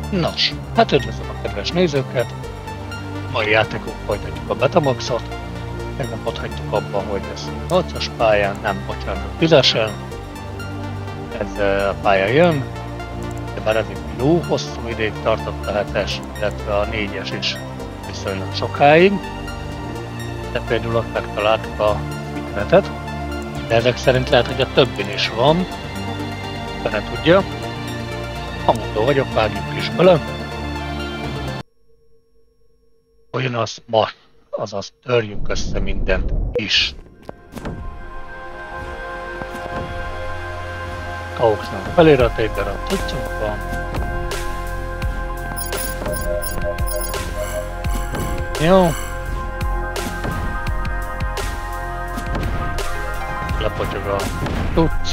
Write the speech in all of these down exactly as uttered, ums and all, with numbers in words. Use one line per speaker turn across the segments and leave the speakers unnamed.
Nos, hát üdvözlöm a kedves nézőket! Mai játékunk folytatjuk a Betamaxot. Meg nem ott hagytuk abban, hogy ez nyolcas pályán, nem, bocsánat, tízesen. Ez a pálya jön, de bár ez egy jó hosszú ideig tartott a hetes, illetve a négyes is viszonylag sokáig. De például ott megtaláltuk a szikretet, de ezek szerint lehet, hogy a többin is van. De ne tudja. Amondó vagyok, vágjuk is bele. Olyan az ma, azaz törjünk össze mindent is. Kauxnak felirat, egy darab cuccunk van. Jó. Lepotyog a cucc.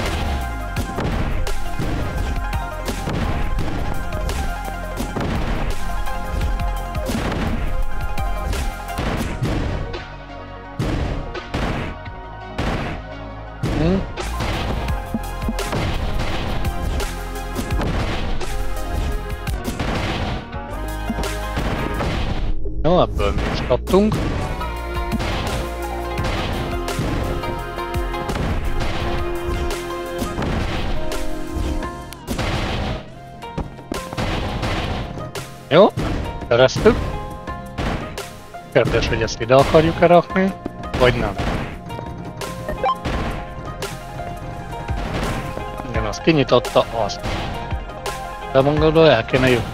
Jó, ebből mi is kaptunk. Jó, keresztük. Kérdés, hogy ezt ide akarjuk-e rakni, vagy nem. Igen, azt kinyitotta, azt. De magadból el kéne jutni.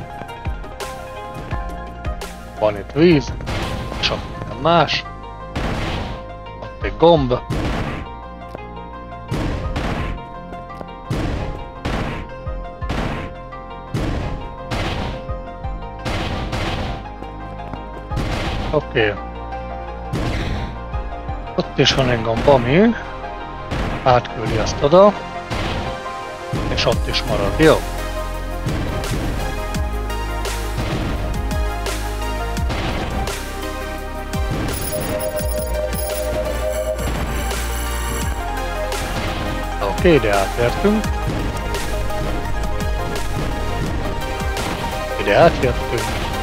Van itt víz, és ott más. Ott egy gomb. Oké. Okay. Ott is van egy gomb, ami átküldi azt oda, és ott is marad, jó? Oké, ide átértünk. Ide átjöttünk.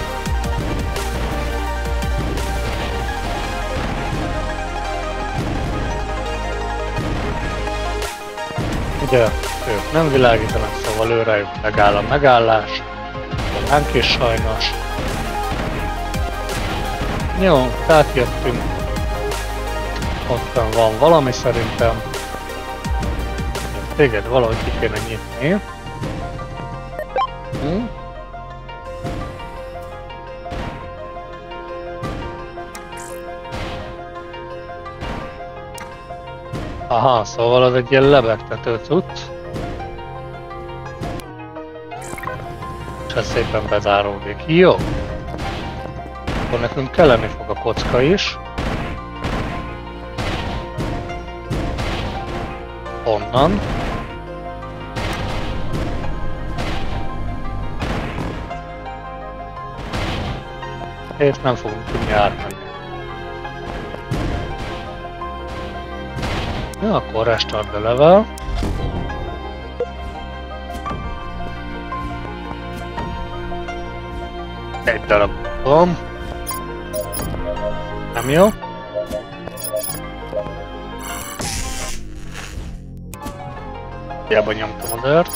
Ide ők nem világítanak, szóval ő rájuk megáll a megállás. Ránk is sajnos. Jó, átjöttünk. Ottan van valami szerintem. Téged valahogy ki kéne nyitni. Hm? Aha, szóval az egy ilyen lebegtető cucc. És ez szépen bezáródik. Jó. Akkor nekünk kelleni fog a kocka is. Onnan. És nem fogunk tudni átmenni. Ja, akkor restart the level. Egy darab van. Nem jó. Hiába nyomtam az ört.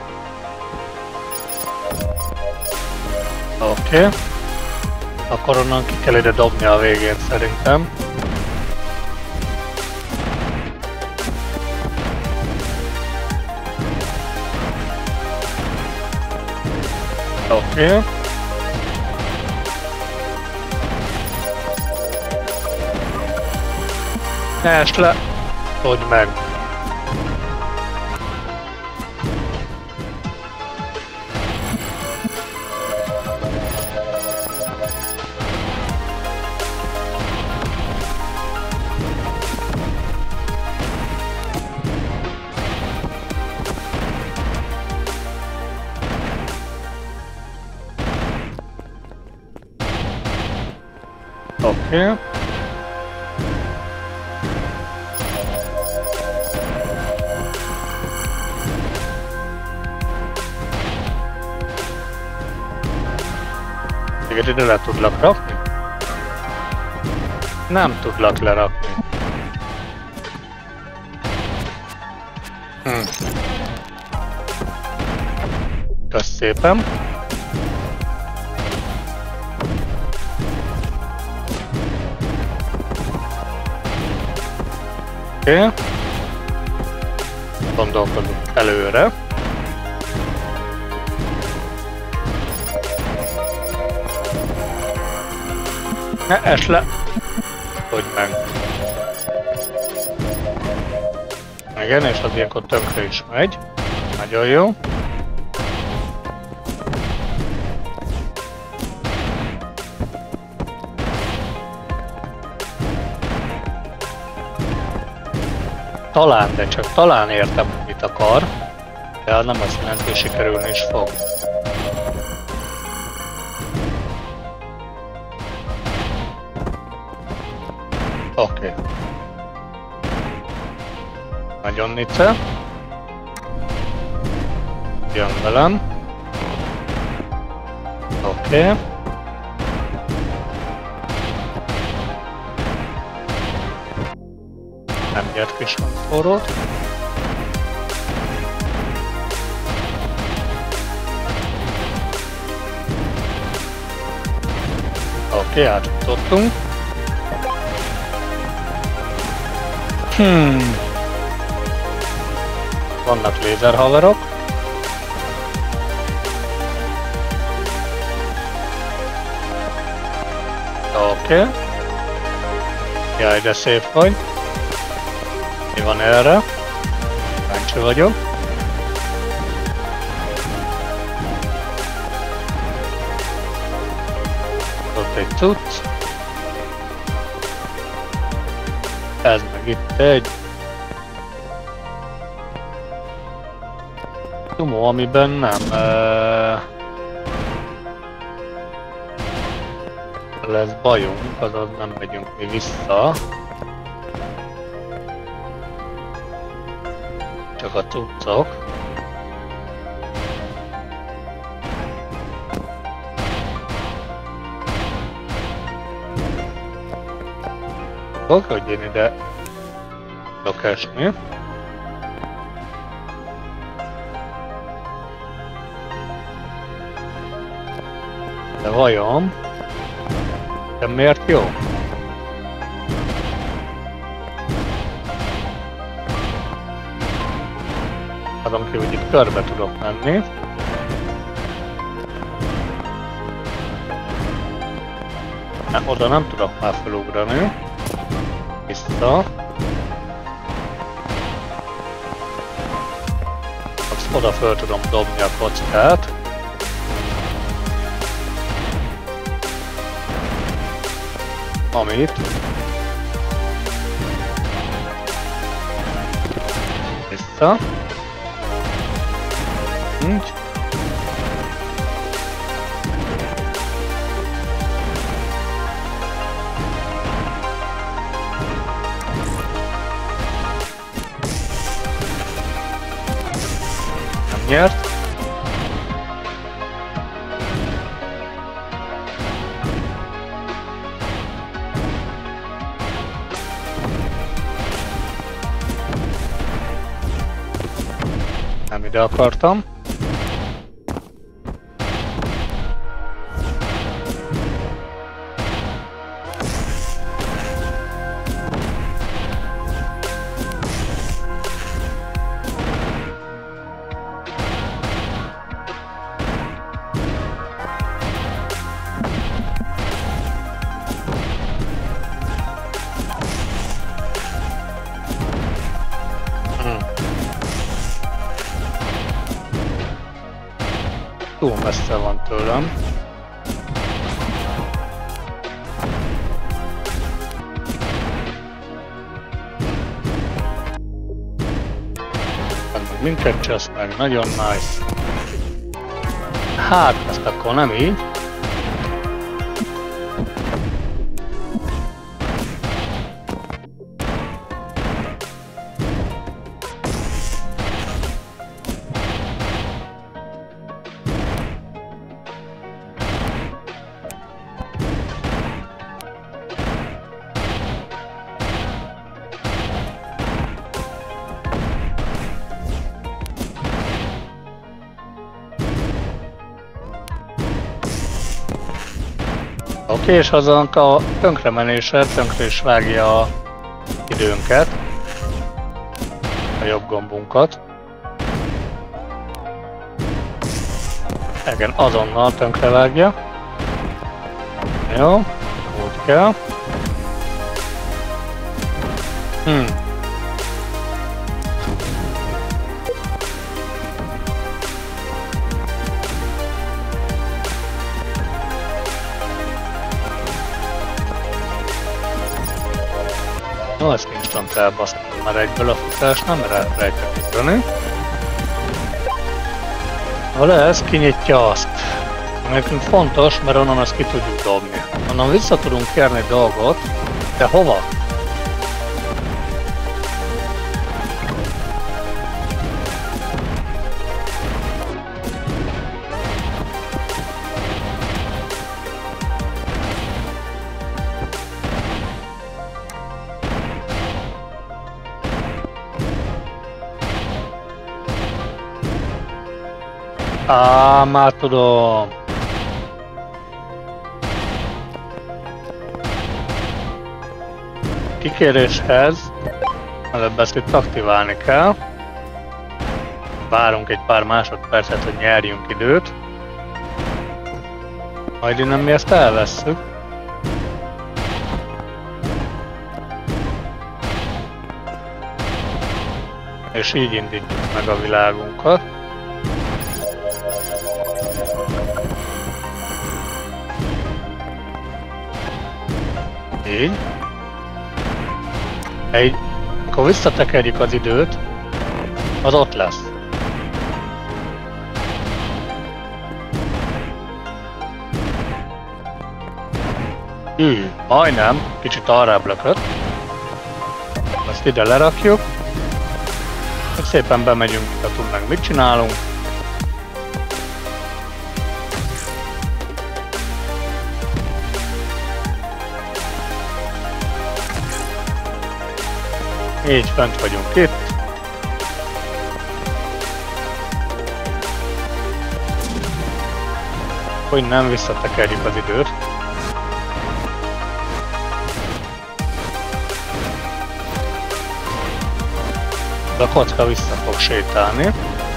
Oké. Okay. Akkor onnan ki kell ide dobni a végén szerintem. Oké. Okay. Ne esd le! Tudj meg! Oké. Okay. Téged ide le tudlak rakni? Nem tudlak lerakni. Hm. Kösz szépen. Oké. Okay. Gondolkodunk előre. Ne es le! Hogy meg. Igen, és az ilyenkor tönkre is megy. Nagyon jó. Talán, de csak talán értem, mit akar, de nem azt jelenti, hogy sikerülni is fog. Oké. Okay. Nagyon nice. Jön velem. Oké. Okay. Nem gyert kis forrót. Oké, okay, átfutottunk. Hmm. Vannak lézerhaverok. Oké. Okay. Jaj, de szép vagy. Mi van erre? Kíváncsi vagyok. Ott egy cucc. Ez meg itt egy Tomó, amiben nem uh, lesz bajunk, azaz nem megyünk mi vissza. Csak a cuccok. Fog, hogy én ide tudok esni. De vajon? De miért jó? Azon kívül, hogy itt körbe tudok menni. Ne, oda nem tudok már felugrani. Vissza. Azt oda föl tudom dobni a kockát. Amit vissza. Nincs. Nem nyert. Nem ide akartam. Túl messze van tőlem. Minket csesz meg, nagyon nice. Hát, ezt akkor nem így. És azonk a tönkremenése tönkre is vágja a időnket, a jobb gombunkat. Igen, azonnal tönkrevágja. Jó, úgy kell. Hmm. No, ezt instant elbasztam már egyből a futás, nem elfelejtek ugrani. Ha ez kinyitja azt. Nekünk fontos, mert onnan ezt ki tudjuk dobni. Onnan vissza tudunk kérni dolgot, de hova? Á, már tudom. Kikéréshez előbb ezt itt aktiválni kell. Várunk egy pár másodpercet, hogy nyerjünk időt. Majd innen mi ezt elvesszük. És így indítjuk meg a világunkat. Így. Egy, akkor visszatekerjük az időt, az ott lesz. Hű, majdnem, kicsit arrább lökött. Ezt ide lerakjuk. És szépen bemegyünk, ha tudnánk, mit csinálunk. Így fent vagyunk itt. Hogy nem visszatekerjük az időt. De a kocka vissza fog sétálni.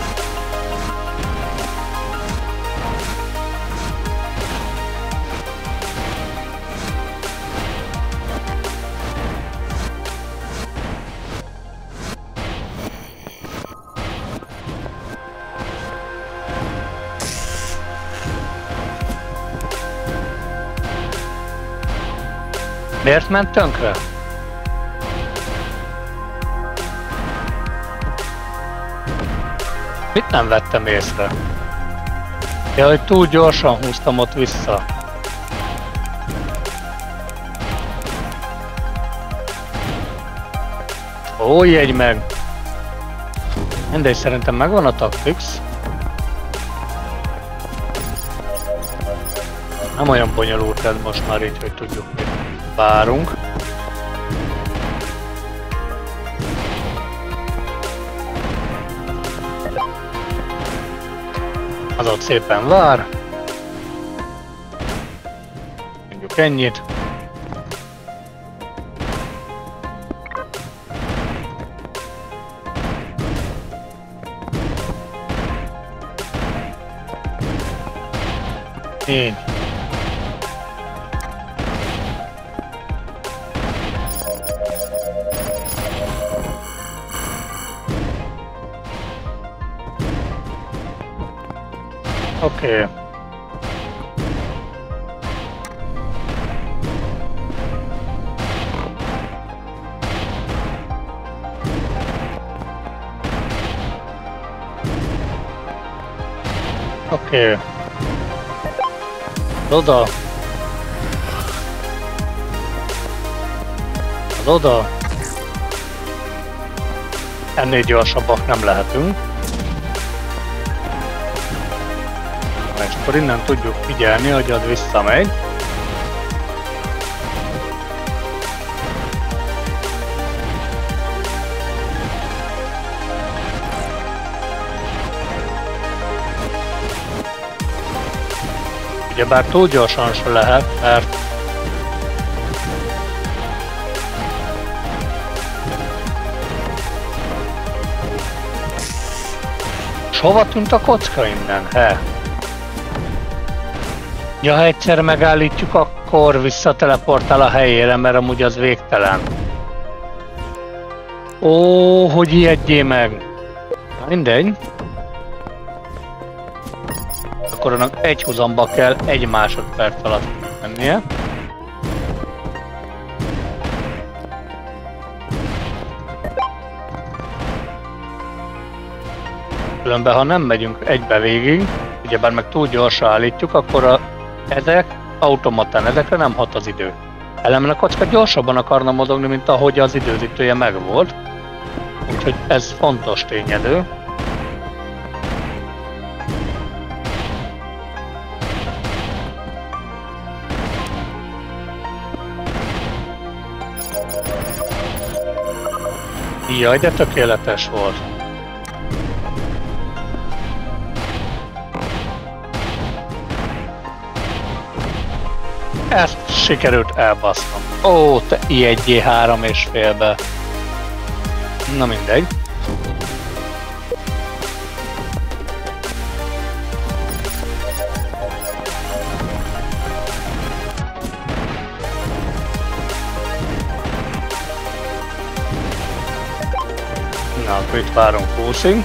Miért ment tönkre? Mit nem vettem észre? Ja, hogy túl gyorsan húztam ott vissza. Ó, jegy meg! Mindegy, szerintem megvan a taktix. Nem olyan bonyolult ez most már így, hogy tudjuk, mit várunk. Az ott szépen vár. Mondjuk ennyit. Így. Oké. Okay. Oké. Okay. Oda. Az oda. Ennél gyorsabbak nem lehetünk. És akkor innen tudjuk figyelni, hogy az visszamegy. Ugyebár túl gyorsan se lehet, mert És hova tűnt a kocka innen? He? Ja, ha egyszer megállítjuk, akkor visszateleportál a helyére, mert amúgy az végtelen. Ó, hogy ijedjél meg! Mindegy. Akkor annak egy húzamba kell egy másodperc alatt mennie. Különben, ha nem megyünk egybe végig, ugyebár meg túl gyorsan állítjuk, akkor a, ezek automatán, ezekre nem hat az idő. Ellenben a kocka gyorsabban akarna mozogni, mint ahogy az időzítője megvolt. Úgyhogy ez fontos tényező. Jaj, de tökéletes volt. Ezt sikerült elbasznom. Ó, te ijedjé három és félbe. Na mindegy. Na, akkor itt várunk húszig.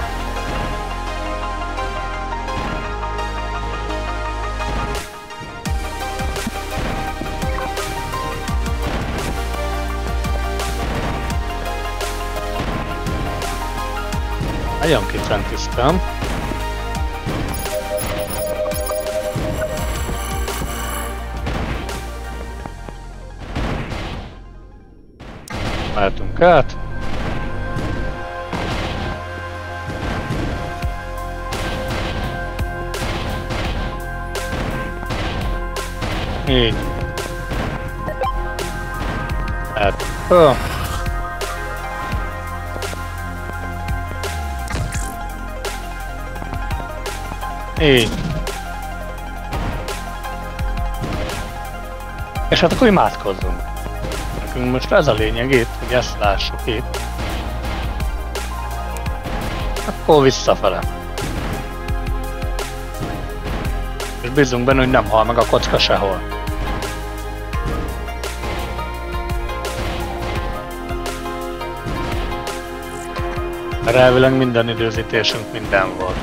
Nagyon kicentíztem. Mehetünk át. Így. Mehetünk föl. Így. És hát akkor imádkozzunk. Nekünk most ez a lényeg itt, hogy ezt lássuk itt. Akkor visszafele. És bízunk benne, hogy nem hal meg a kocka sehol. Mert elvileg minden időzítésünk minden volt.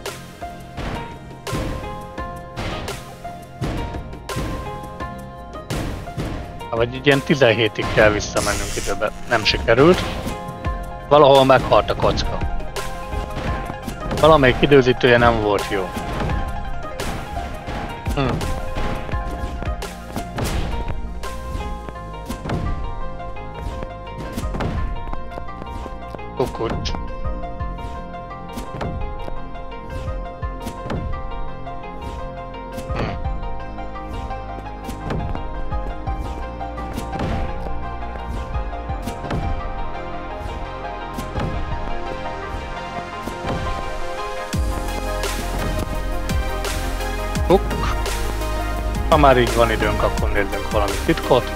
Vagy egy ilyen tizenhétig kell visszamennünk időbe. Nem sikerült. Valahol meghalt a kocka. Valamelyik időzítője nem volt jó. Hm. Kukucs. Ha már így van időnk, akkor nézzünk valami titkot.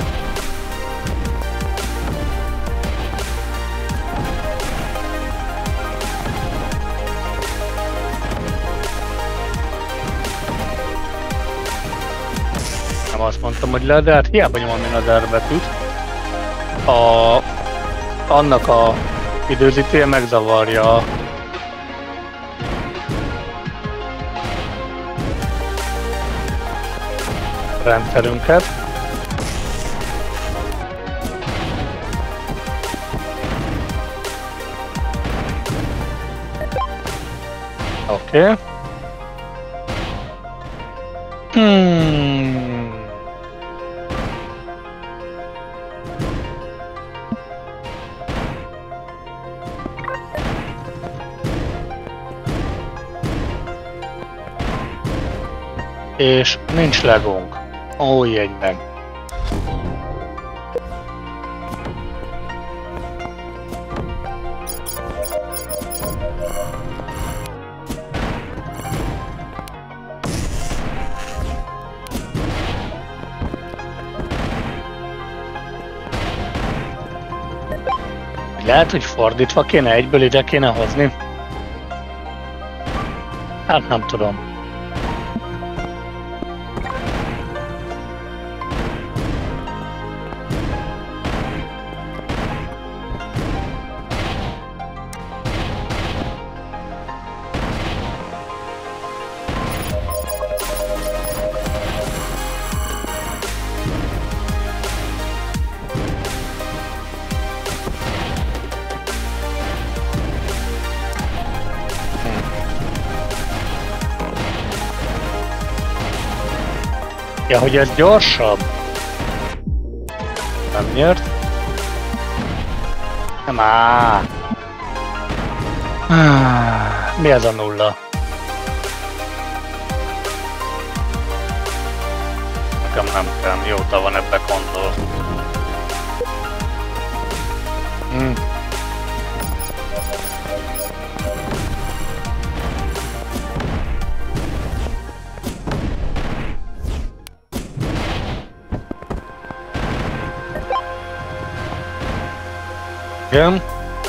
Nem azt mondtam, hogy le, de hát hiába nyomom én az R betűt. A... Annak a időzítője megzavarja rendszerünket. Oké. Okay. Hmm. És nincs legónk. Ó, jegy meg. Lehet, hogy fordítva kéne, egyből ide kéne hozni. Hát nem tudom. Ja, hogy ez gyorsabb? Nem nyert? Nem áh. Mi ez a nulla? Nekem nem kell, mióta van ebbe gondol. Hm. Igen.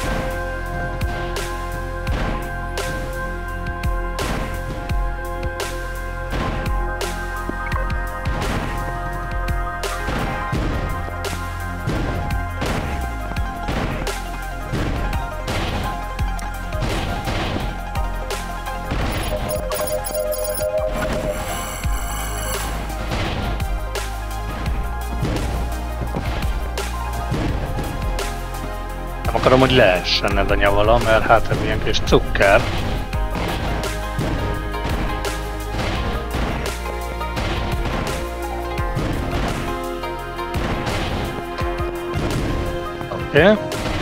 Akarom, hogy leessen ez a nyavala, mert hát ez ilyen kis cukker. Oké. Okay.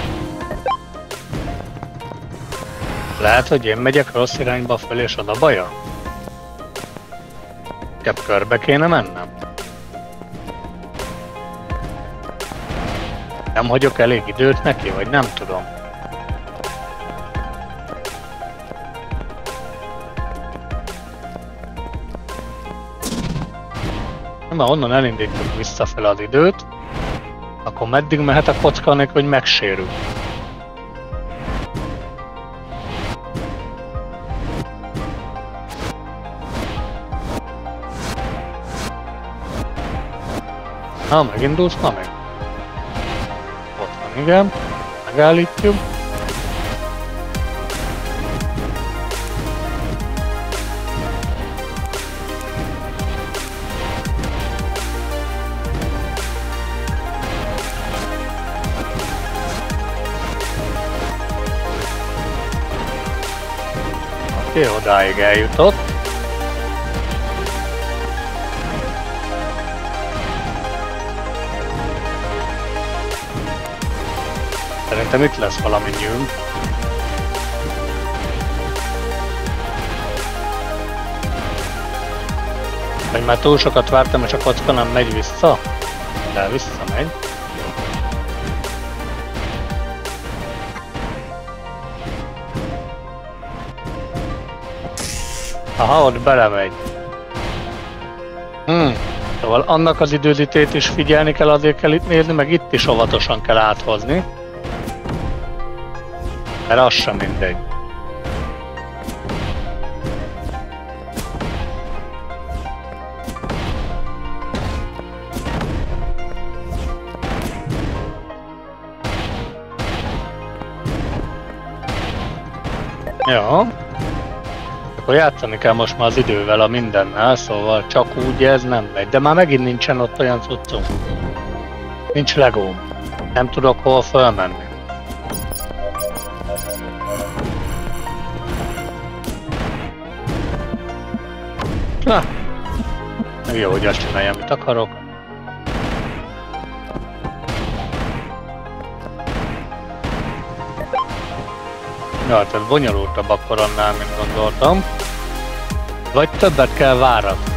Lehet, hogy én megyek rossz irányba föl és oda baja? Inkább körbe kéne mennem? Nem hagyok elég időt neki, vagy nem tudom. Ha onnan elindítjuk visszafele az időt, akkor meddig mehet a kocka annak, hogy megsérül. Ha, megindulsz, na meg. Igen, megállítjuk. Oké, odáig eljutott. Szerintem itt lesz valami nyűm. Vagy már túl sokat vártam, és a kocka nem megy vissza? De visszamegy. Aha, ott belemegy. Hmm. Szóval annak az időzítét is figyelni kell, azért kell itt nézni, meg itt is óvatosan kell áthozni. Mert az sem mindegy. Jó. Akkor játszani kell most már az idővel a mindennel, szóval csak úgy ez nem megy. De már megint nincsen ott olyan cuccunk. Nincs legóm. Nem tudok hol fölmenni. Na, jó, hogy azt csináljam, amit akarok. Ja, hát ez bonyolultabb akkor annál, mint gondoltam. Vagy többet kell váratni.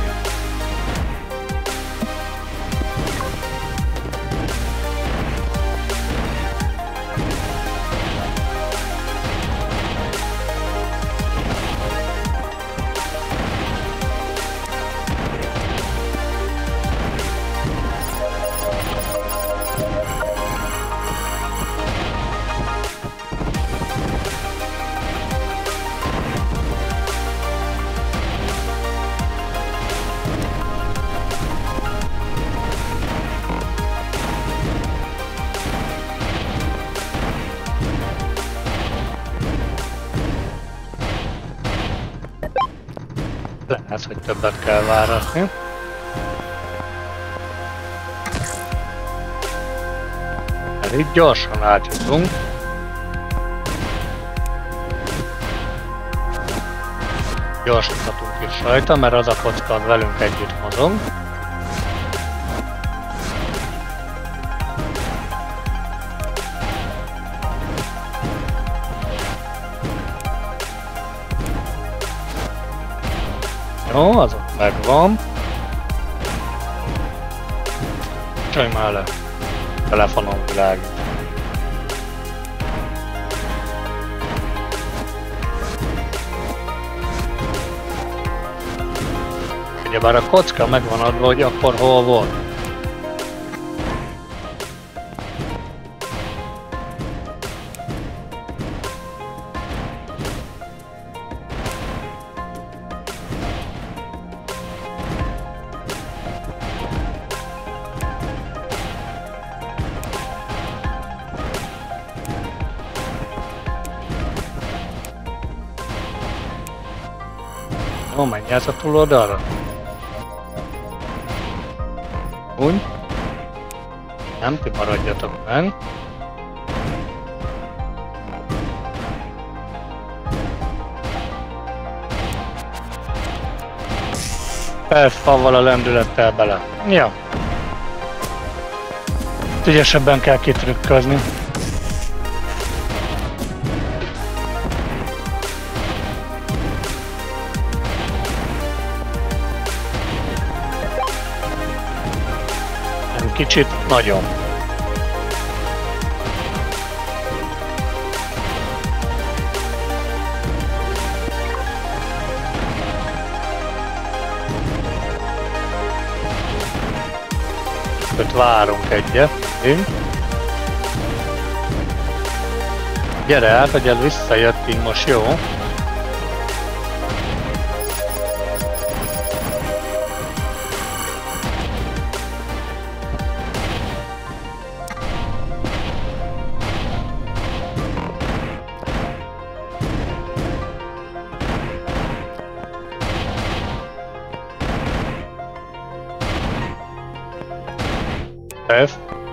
Ez, hogy többet kell váratni. Mert itt gyorsan átjutunk. Gyorsíthatunk is rajta, mert az a kocka az velünk együtt mozog. Jó, az ott megvan. Csaj már le. Telefonon világít. Ugyebár a kocka megvan adva, hogy akkor hol volt. Jó, menj át a túloldalra. Úgy. Nem, ti maradjatok meg. Felfavval a lendülettel bele. Ja. Ügyesebben kell kitrükközni. Kicsit nagyon. Öt várunk egyet. Én. Gyere át, hogy el visszajöttünk most, jó? F.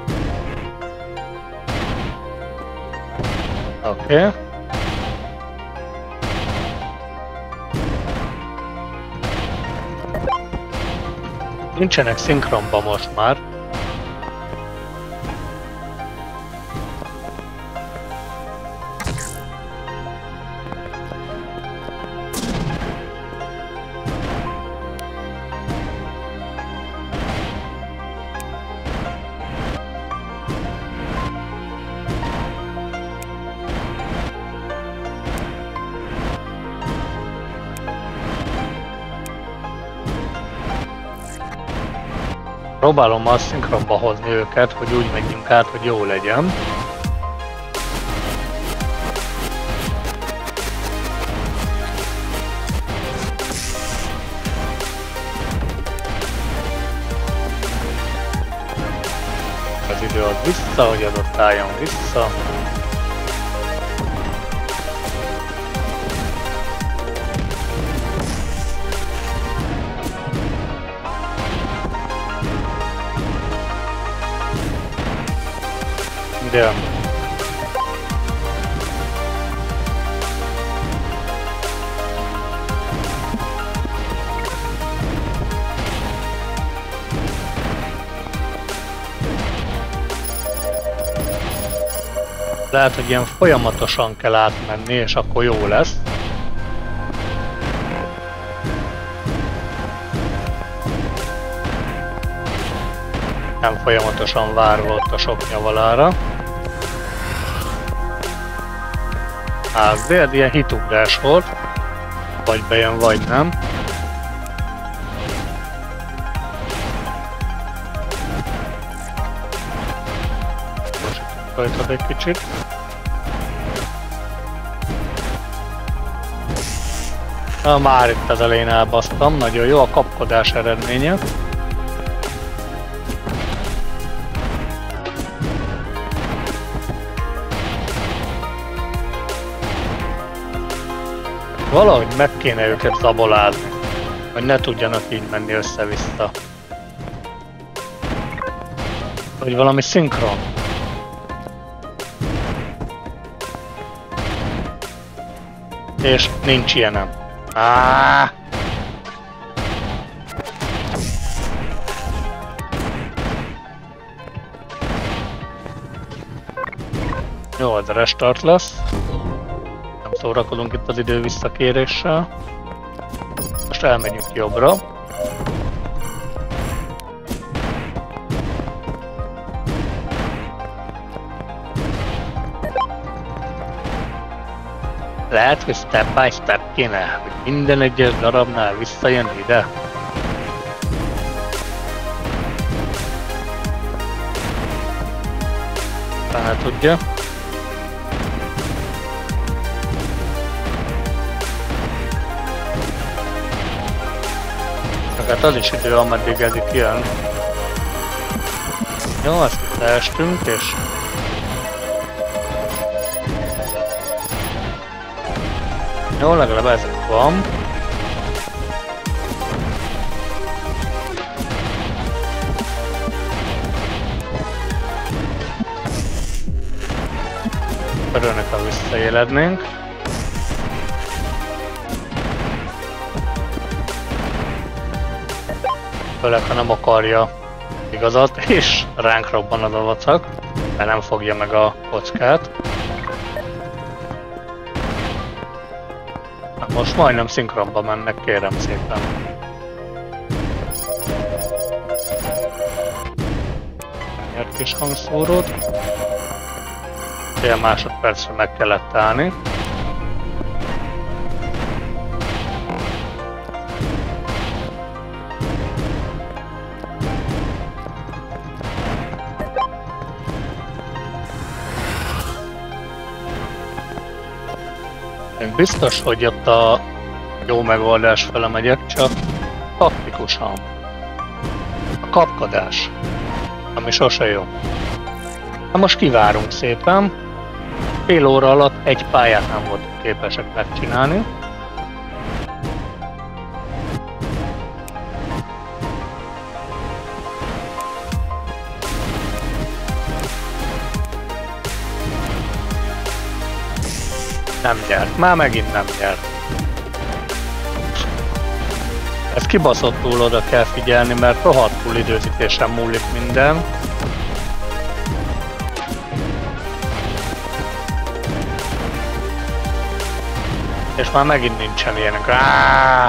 Oké. Okay. Nincsenek szinkronban most már. Próbálom azt szinkronba hozni őket, hogy úgy menjünk át, hogy jó legyen. Az idő az vissza, hogy az ott álljon vissza. De lehet, hogy ilyen folyamatosan kell átmenni, és akkor jó lesz. Nem folyamatosan várva ott a sok nyavalára. Hát, de ilyen hitugrás volt. Vagy bejön, vagy nem. Most rajtad egy kicsit. Na, már itt az elején elbasztam. Nagyon jó a kapkodás eredménye. Valahogy meg kéne őket zabolázni. Hogy ne tudjanak így menni össze-vissza. Hogy valami szinkron. És nincs ilyenem. Áááá! Jó, ez a restart lesz. Nem szórakozunk itt az idő visszakéréssel. Most elmegyünk jobbra. Lehet, hogy step by step kéne, hogy minden egyes darabnál visszajön ide. Tehát tudja. Hát az is idő, ameddig ez itt jön. Jó, azt itt leestünk, és... Jó, legalább ez van. Örülnek, ha visszaélednénk. Főleg, ha nem akarja igazat, és ránk robban az avacak, mert nem fogja meg a kockát. Na, most majdnem szinkronba mennek, kérem szépen. Nyert kis hangszórót. Fél másodpercre meg kellett állni. Én biztos, hogy ott a jó megoldás fele megyek, csak taktikusan. A kapkodás, ami sose jó. Na most kivárunk szépen. Fél óra alatt egy pályát nem voltunk képesek megcsinálni. Nem nyert, már megint nem nyert. Ez kibaszottul oda kell figyelni, mert rohadtul időzítésen múlik minden. És már megint nincsen ilyenek. Áááá!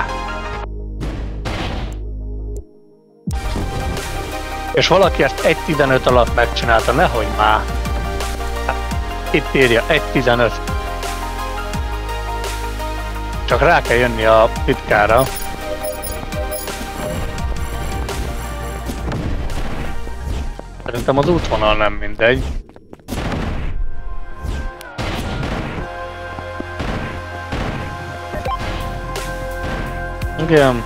És valaki ezt egy tizenöt alatt megcsinálta, nehogy már. Itt írja, egy tizenöt. Csak rá kell jönni a titkára. Szerintem az útvonal nem mindegy. Igen.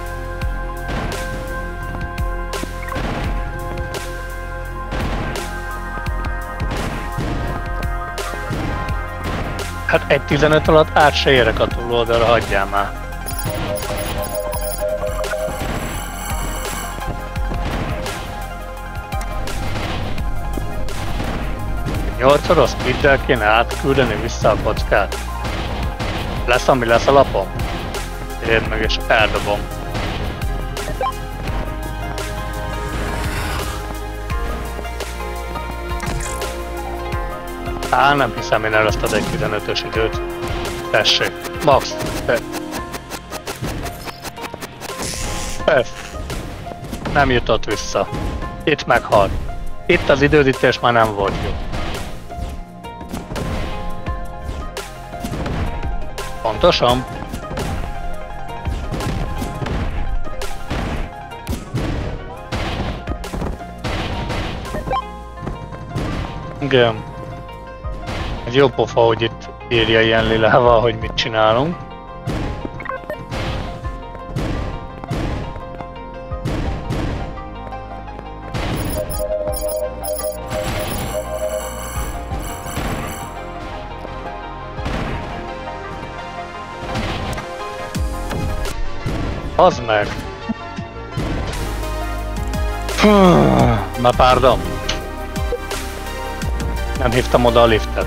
Hát egy tizenöt alatt át se érek a túloldalra, hagyjál már. nyolcszoros speeddel kéne átküldeni vissza a kockát. Lesz, ami lesz a lapom. Érd meg és eldobom. Á, nem hiszem, én elosztad egy tizenötös időt. Tessék, max. F. Nem jutott vissza. Itt meghalt. Itt az időzítés már nem volt jó. Pontosan. Igen. Ez jó pofa, hogy itt írja ilyen lilával, hogy mit csinálunk. Az meg! Na pardon. Nem hívtam oda a liftet.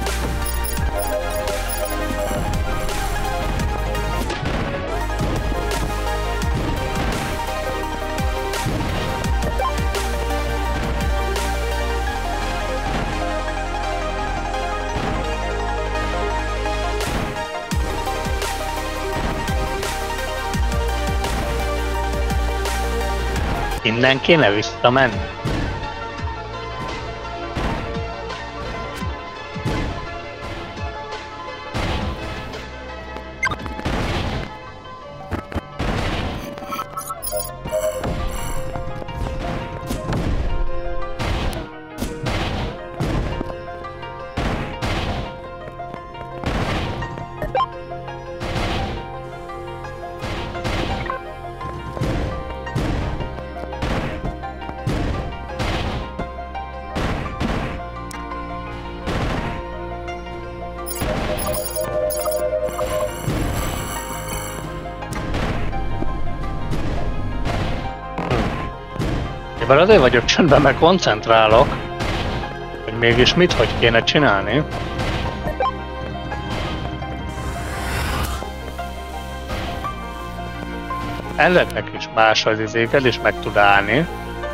Innen kéne visszamenni. Mivel azért vagyok csöndben, meg koncentrálok, hogy mégis mit, hogy kéne csinálni. Ennek is más az izéket is meg tud állni.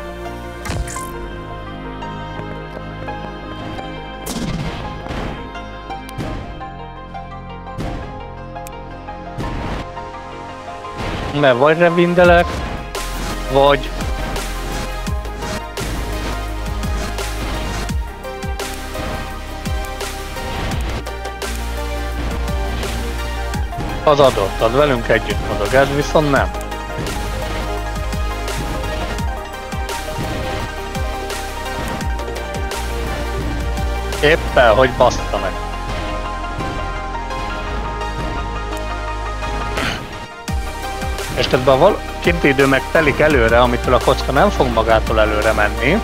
Mert vagy revindelek, vagy az adott, az velünk együtt mozog, ez viszont nem. Éppen, hogy baszta meg. És tehát a kinti idő meg telik előre, amitől a kocka nem fog magától előre menni.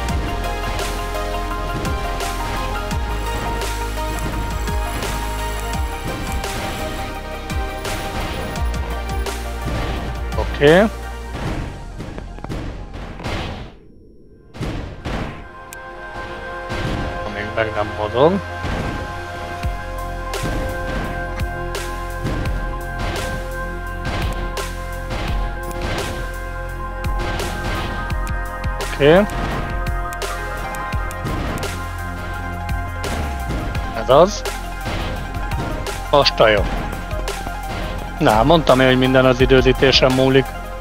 Oké. Okay. Még meg nem mozog. Oké. Okay. Ez az. Most a jó. Na, mondtam én, hogy minden az időzítésen múlik.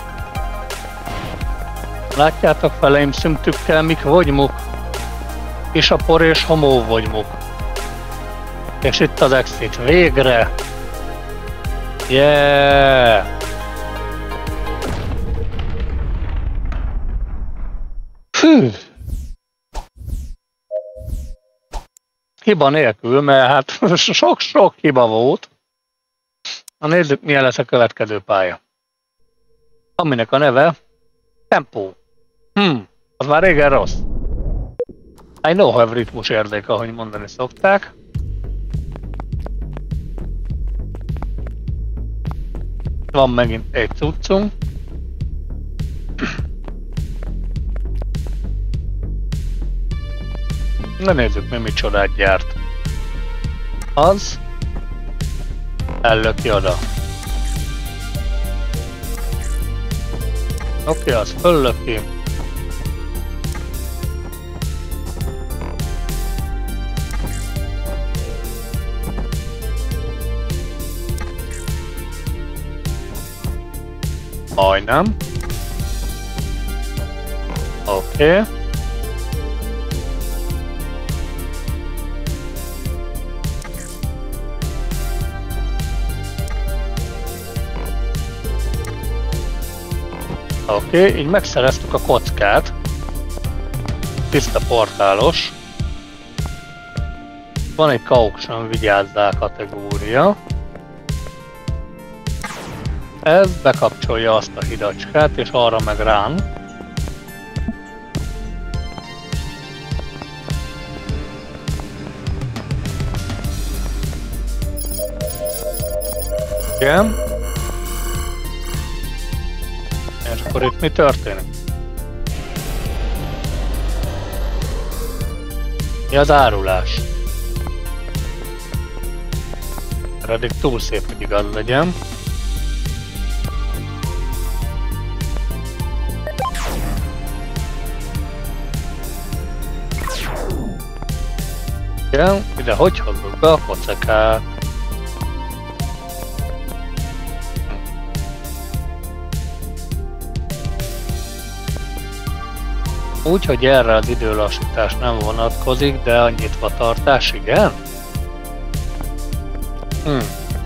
Látjátok feleim szüntükkel, mik vagymuk? És a por és homó vagymuk. És itt az exit. Végre! Yeah! Hű! Hiba nélkül, mert hát sok-sok hiba volt. Na nézzük, milyen lesz a következő pálya. Aminek a neve Tempó. Hm, az már régen rossz. I know have ritmus érzék, ahogy mondani szokták. Van megint egy cuccunk. Na nézzük, mi mit csodát gyárt. Az ellöki oda. Oké, okay, az föllöki. Majdnem. Oké. Okay. Oké, okay, így megszereztük a kockát. Tiszta portálos. Van egy Caution, vigyázzál kategória. Ez bekapcsolja azt a hidacskát, és arra meg rán. Igen. És akkor itt mi történik? Mi az árulás? Eddig túl szép, hogy igaz legyen. Igen, ide hogy hozzuk be a pocekát? Úgy, hogy erre az időlassítás nem vonatkozik, de a nyitvatartás igen? Hm.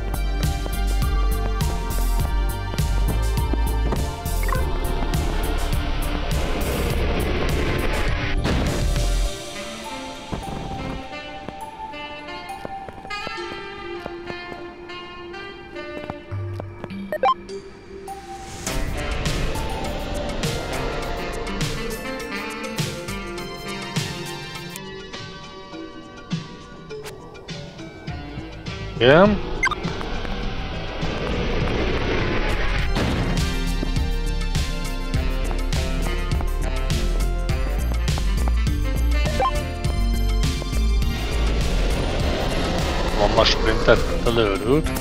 Igen. Van ma sprintet, mint a lőrült.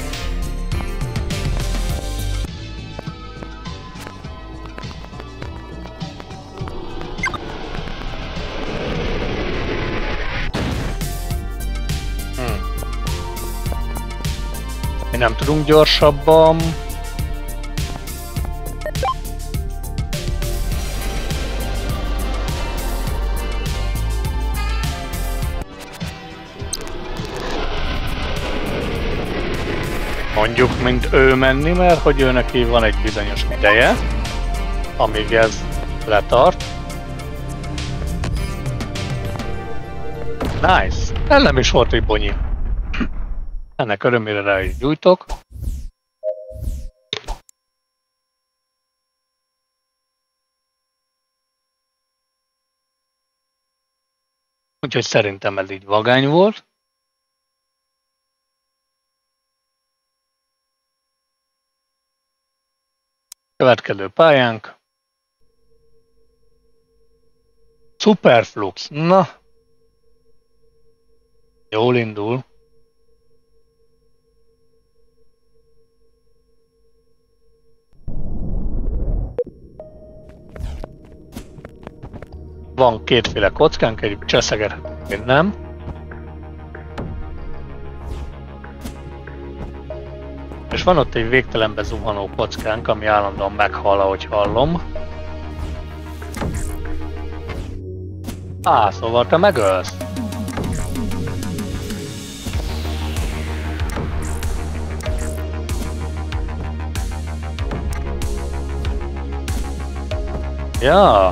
Nem tudunk gyorsabban. Mondjuk, mint ő menni, mert hogy ő neki van egy bizonyos ideje, amíg ez letart. Nice! El nem is volt egy bonyi. Ennek örömére rá is gyújtok. Úgyhogy szerintem ez így vagány volt. Következő pályánk. Superflux. Na. Jól indul. Van kétféle kockánk, egy cseszegethetünk, egy nem. És van ott egy végtelenbe zuhanó kockánk, ami állandóan meghal, ahogy hallom. Á, szóval te megölsz. Ja.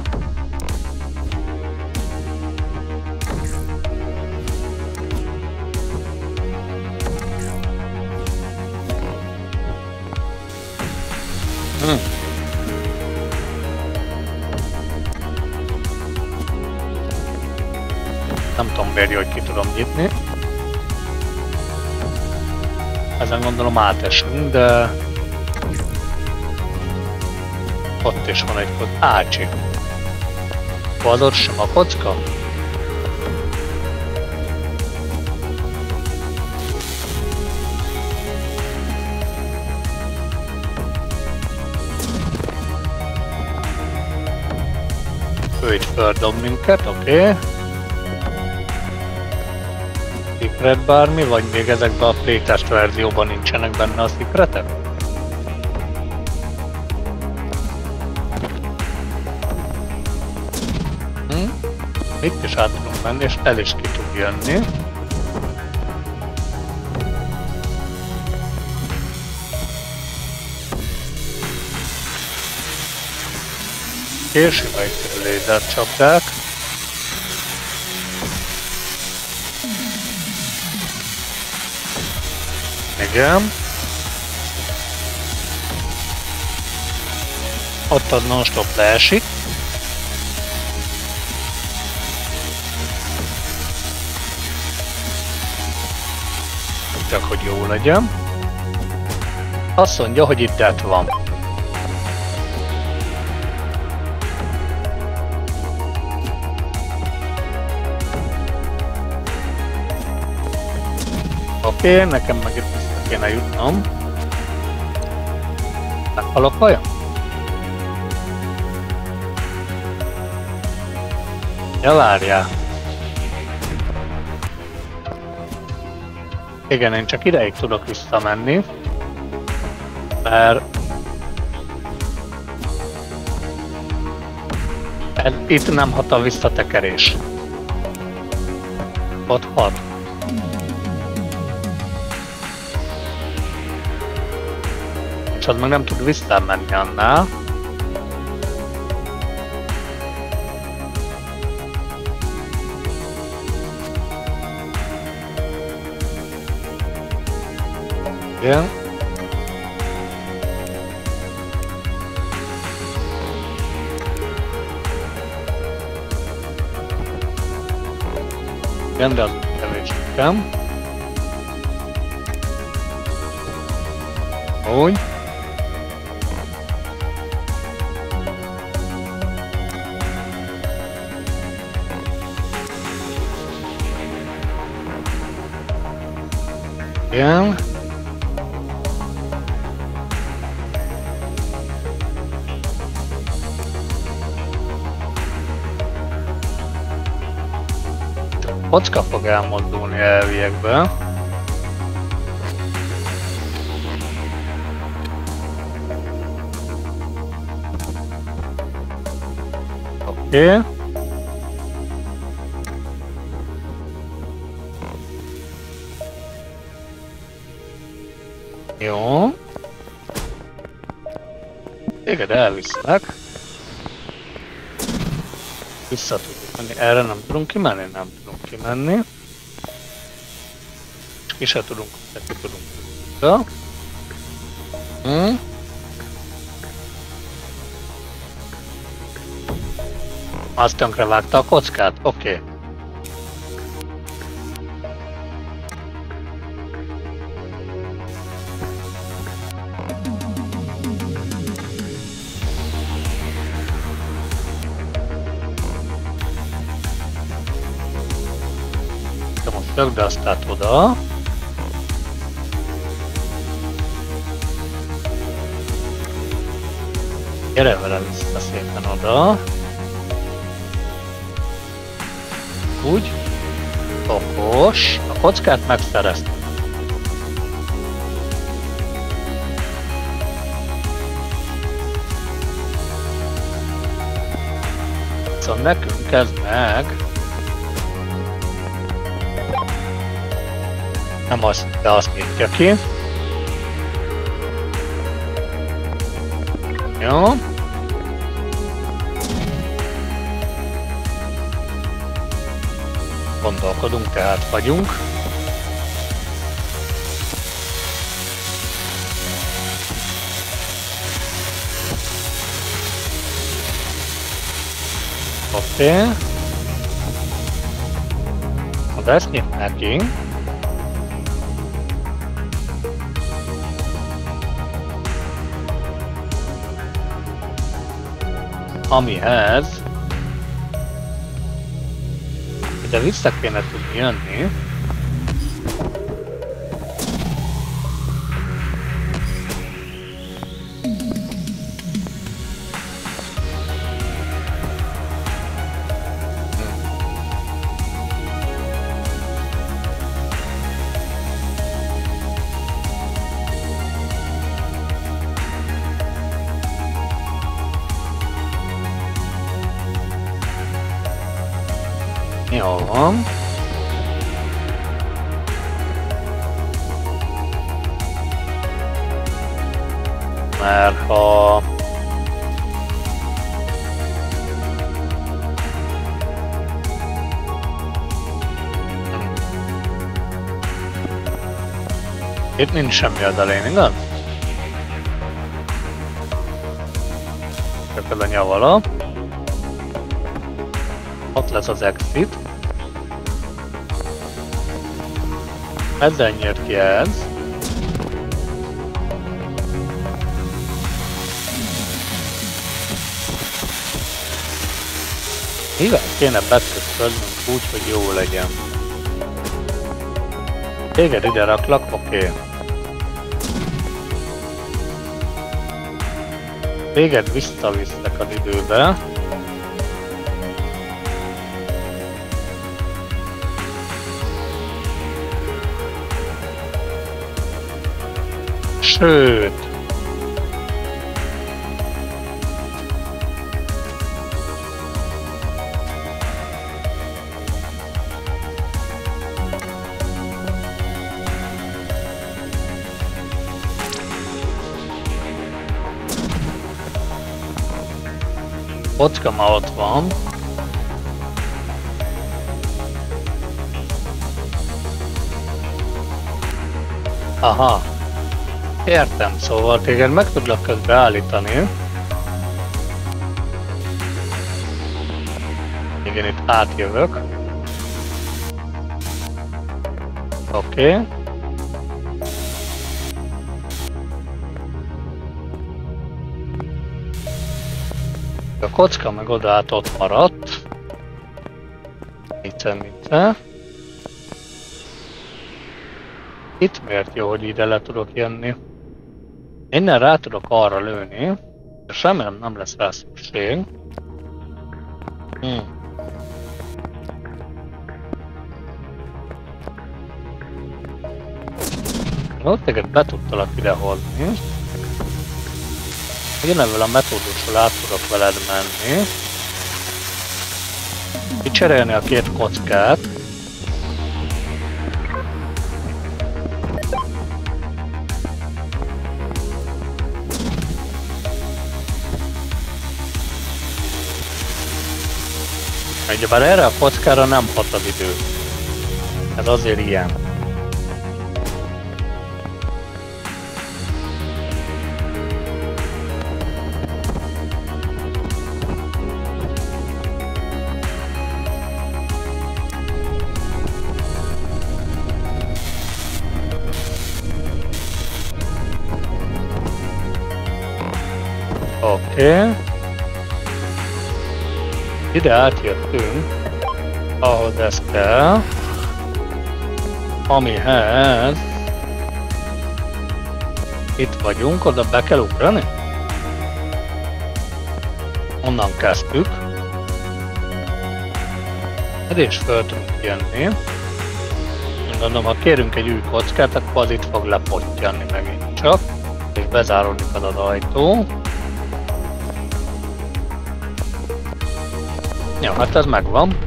Hm. Nem tudom miért, hogy ki tudom nyitni. Ezen gondolom átesünk, de... Ott is van egy kocka. Ácsi. Az ott sem a kocka? Ő itt földob minket, oké. Okay. Secret bármi, vagy még ezekben a playtest verzióban nincsenek benne a secretek? Hm? Itt is át tudunk menni, és el is ki tud jönni. És sima egyszerű lézercsapdák. Igen. Ott az non-stop leesik. Csak hogy jó legyen. Azt mondja, hogy itt death van. Oké, okay, nekem meg itt vissza kéne jutnom. Meghalok vajon? Ja, várjál. Igen, én csak ideig tudok visszamenni, mert itt nem hat a visszatekerés. Ott hat. És az meg nem tud visszamenni annál. Igen. Igen, de az kevés nekem. Úgy. Igen. Kocka fog elmozdulni elviekbe. Oké. Okay. Jó. Téged elviszlek. Vissza tudjuk menni. Erre nem tudunk kimenni? Nem tudunk kimenni. És ki se tudunk, de ki tudunk. Ja. Hm. Azt tönkre vágta a kockát? Oké. Okay. Lökd azt át oda. Gyere vele vissza szépen oda. Úgy. Okos. A kockát megszereztem. Szóval nekünk ez meg... Nem azt, de azt nyitja ki. Jó. Gondolkodunk, tehát vagyunk. Oké. Okay. De ezt nyit neki. Amihez ide vissza kéne tudni jönni. Jó van. Mert ha... Itt nincs semmi az elején, igaz? Csak ez a nyavala. Ott lesz az exit. Ezzel nyírt ki ez. Mivel kéne betröszködnünk úgy, hogy jó legyen? Téged ide raklak, oké. Okay. Téged visszavisznek az időbe. Sőt. Kocka ma ott van. Aha. Értem, szóval téged meg tudlak közben állítani. Igen, itt átjövök. Oké. Okay. A kocka meg oda át ott maradt. Mice, mice. Itt miért jó, hogy ide le tudok jönni? Innen rá tudok arra lőni, és remélem nem lesz rá szükség. Hmm. Ott téged be tudtalak idehozni. Én ebből a metódussal át tudok veled menni. Kicserélni a két kockát. Ugyebár erre a kockára nem hat az idő. Ez azért ilyen. Oké. Okay. Ide átjöttünk, ahhoz ez kell, amihez itt vagyunk, oda be kell ugrani. Onnan kezdtük. És föl tudunk jönni. Gondolom, ha kérünk egy új kockát, akkor az itt fog lepottyanni megint csak. És bezáródik az az ajtó. Jó, hát ez megvan.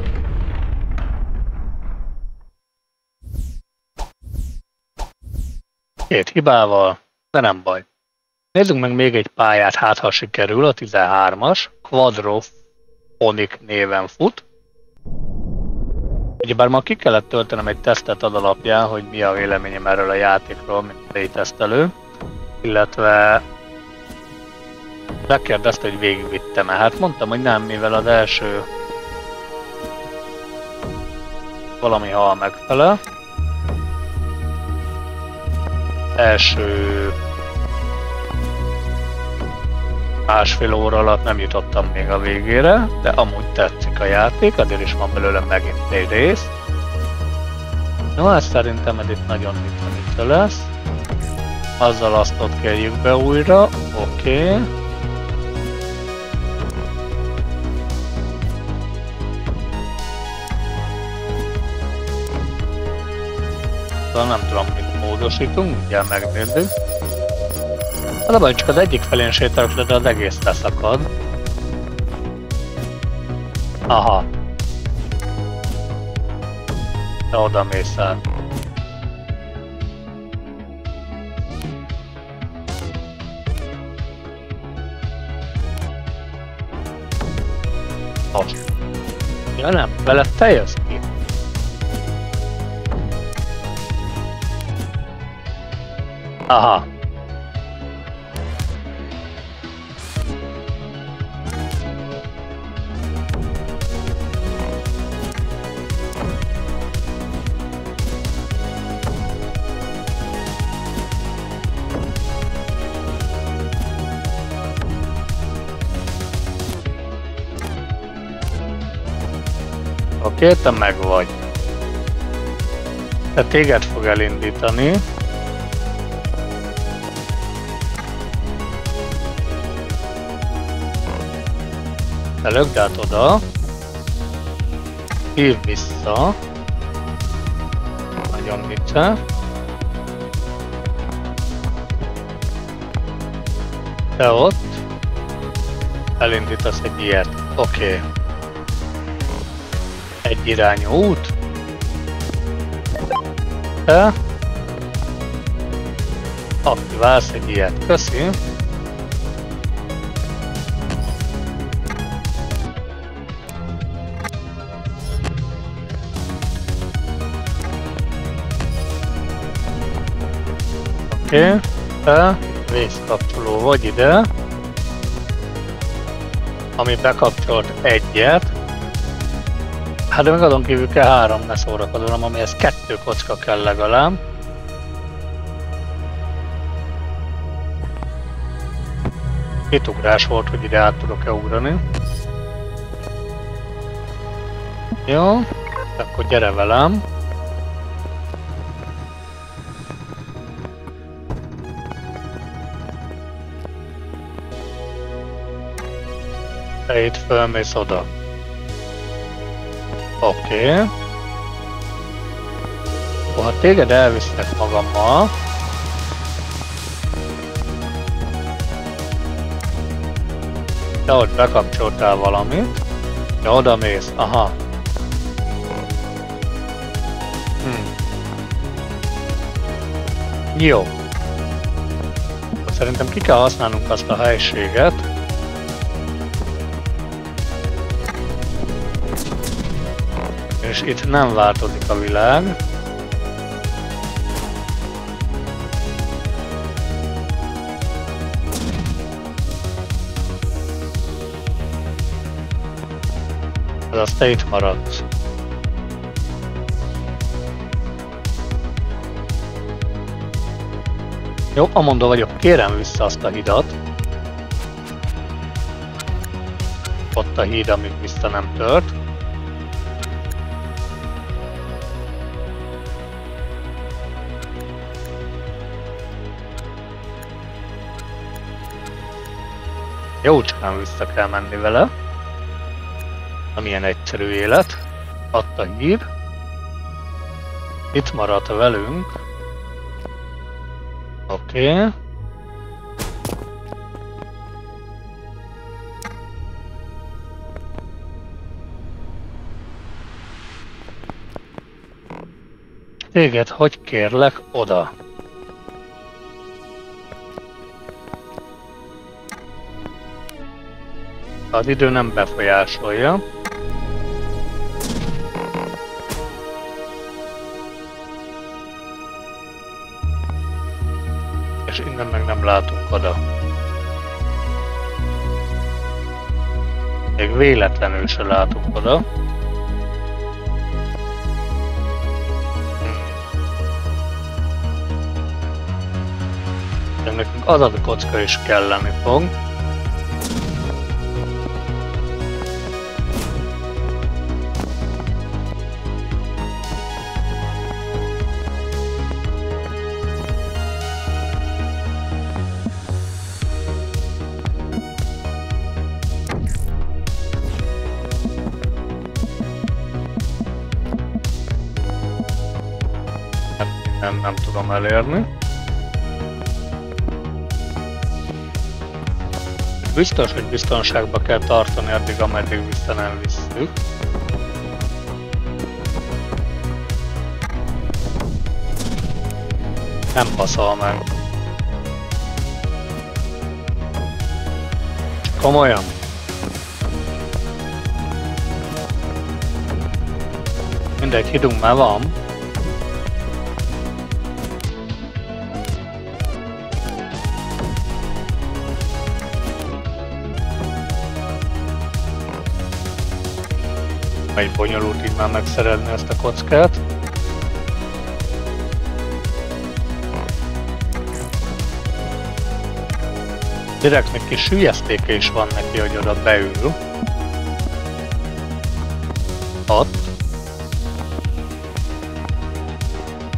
Két hibával, de nem baj. Nézzünk meg még egy pályát, hát ha sikerül, a tizenhármas. Quadrophonic néven fut. Ugyebár ma ki kellett töltenem egy tesztet az alapján, hogy mi a véleményem erről a játékról, mint playtesztelő. Illetve megkérdezte, hogy végigvittem-e. Hát mondtam, hogy nem, mivel az első valami hal megfelel. Első másfél óra alatt nem jutottam még a végére, de amúgy tetszik a játék, azért is van belőle megint egy rész. No, hát szerintem ez itt nagyon mit lesz. Azzal azt ott kerüljük be újra, oké. Okay. Nem tudom, mit módosítunk, mindjárt megnézzük. Az a baj, csak az egyik felén sétálok, de az egész leszakad. Aha. Te oda mész el. Most. Ja nem, veled te jössz ki. Aha. Oké, te meg vagy. De téged fog elindítani. Te lögd át oda. Hív vissza. Nagyon vicces. Te ott elindítasz egy ilyet. Oké. Okay. Egy irányú út. Te aktiválsz egy ilyet. Köszi. Oké. Okay. Te vészkapcsoló vagy ide. Ami bekapcsolt egyet. Hát de meg azon kívül kell három, ne szórakozom, amihez kettő kocka kell legalább. Két ugrás volt, hogy ide át tudok-e ugrani. Jó, akkor gyere velem. Te itt fölmész oda. Oké. Okay. Ha téged elvisznek magammal, de ott bekapcsoltál valamit, de oda mész, aha. Hm. Jó. Szerintem ki kell használnunk azt a helységet. És itt nem változik a világ. Az te itt maradsz. Jó, amondó vagyok, kérem vissza azt a hidat. Ott a híd, amíg vissza nem tört. Jócskán vissza kell menni vele. Amilyen egyszerű élet. Adta hír. Itt maradt velünk. Oké. Okay. Téged hogy kérlek oda? Az idő nem befolyásolja. És innen meg nem látunk oda. Még véletlenül se látunk oda. De nekünk adatkocka is kelleni fog. Nem, nem tudom elérni. Biztos, hogy biztonságba kell tartani addig, ameddig vissza nem visszük. Nem baszol meg. Komolyan. Mindegy, hidunk már van. Egy bonyolult így már megszerelni ezt a kockát. Direkt még kis hülyesztéke is van neki, hogy oda beül. Ott.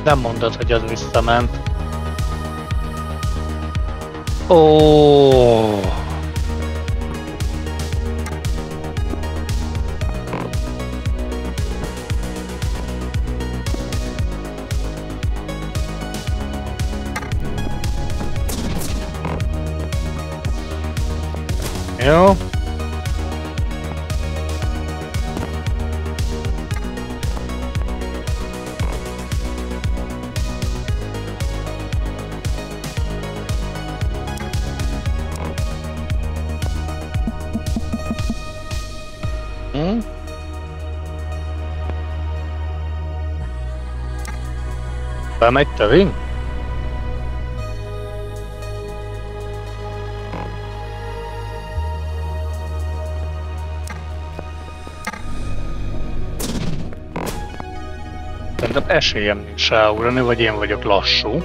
Nem mondod, hogy az visszament. Ó. Jó. Hm? Bemegy tövünk? Szerintem esélyem nincs ráugrani, vagy én vagyok lassú.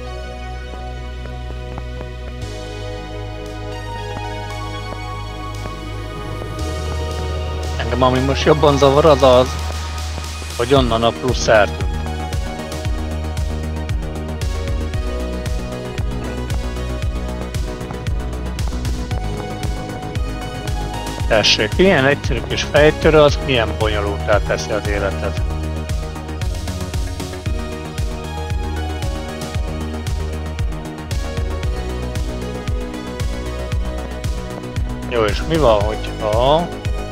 Engem ami most jobban zavar az az, hogy onnan a plusz eltűnt. Tessék, ilyen egyszerű kis fejtörő, az milyen bonyolultá teszi az életet. Jó, és mi van, hogyha...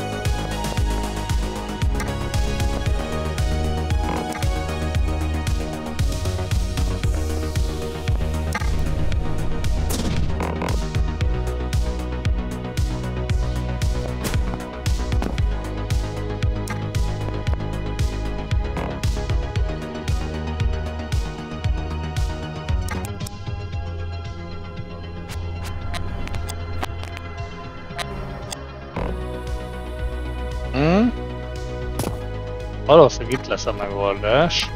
Hmm? Valószínűleg itt lesz a megoldás.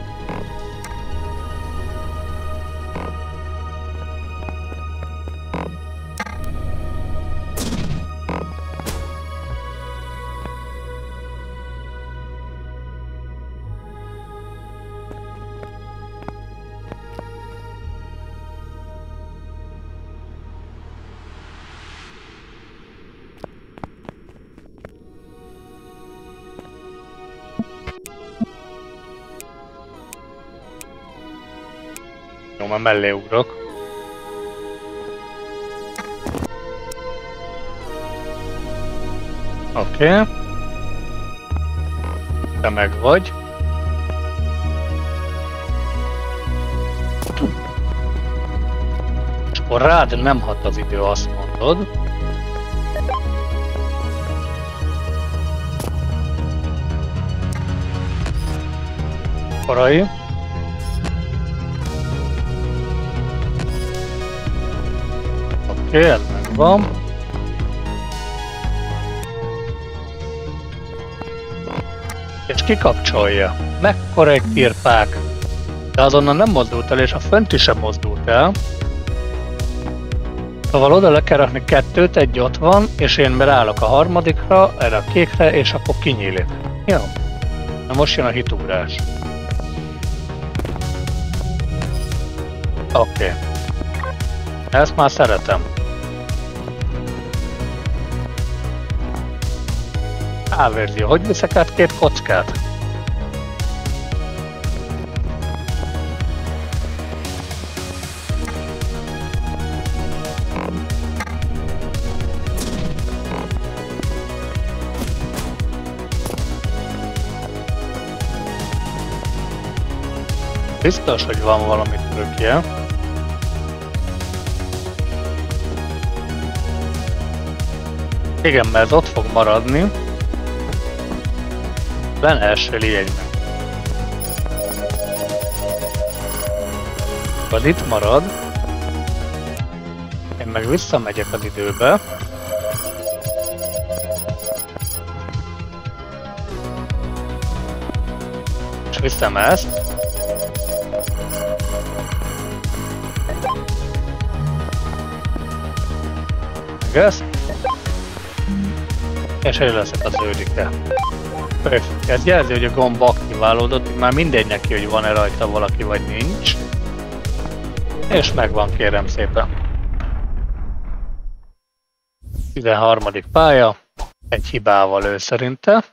Jó, már mellé ugrok. Oké. Okay. Te meg vagy. És akkor rád nem hat az idő, azt mondod. Korai. Oké, okay, ez megvan. És kikapcsolja. Mekkora egy pirpák. De azonnal nem mozdult el, és a fönt is sem mozdult el. Szóval oda le kell rakni kettőt, egy ott van, és én beállok a harmadikra, erre a kékre, és akkor kinyílik. Jó. Na most jön a hitugrás. Oké. Okay. Ezt már szeretem. Áverzi, hogy viszek át két kockát? Biztos, hogy van valami trükkje. Igen, mert ott fog maradni. Ben első lényegben. Az itt marad. Én meg visszamegyek az időbe. És viszem ezt. Meg ezt. És én leszek az őrike. Ez jelzi, hogy a gomb aktiválódott, már mindegy neki, hogy van-e rajta valaki, vagy nincs. És megvan, kérem szépen. tizenharmadik pálya, egy hibával ő szerinte.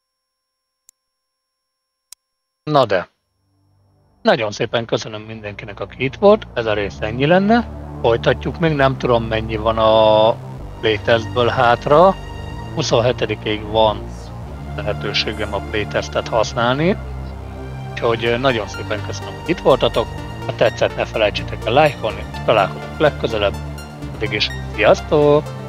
Na de, nagyon szépen köszönöm mindenkinek, aki itt volt, ez a rész ennyi lenne. Folytatjuk még, nem tudom mennyi van a playtestből hátra. huszonhetedikéig van lehetőségem a playtestet használni. Úgyhogy nagyon szépen köszönöm, hogy itt voltatok. Ha tetszett, ne felejtsétek el lájkolni, találkozunk legközelebb. Addig is sziasztok!